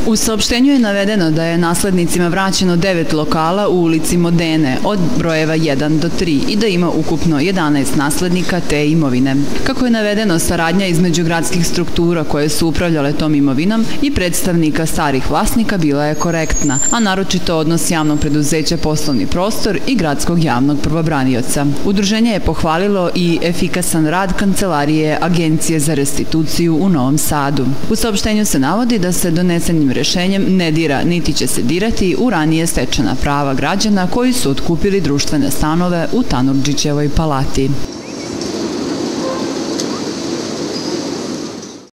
U saopštenju je navedeno da je naslednicima vraćeno 9 lokala u ulici Modene od brojeva 1 do 3 i da ima ukupno 11 naslednika te imovine. Kako je navedeno, saradnja između gradskih struktura koje su upravljale tom imovinom i predstavnika starih vlasnika bila je korektna, a naročito odnos javnog preduzeća Poslovni prostor i gradskog javnog prvobranioca. Udruženje je pohvalilo i efikasan rad Kancelarije Agencije za restituciju u Novom Sadu. U saopštenju se navodi da se donesenim rešenjem ne dira niti će se dirati u ranije stečena prava građana koji su otkupili društvene stanove u Tanurdžićevoj palati.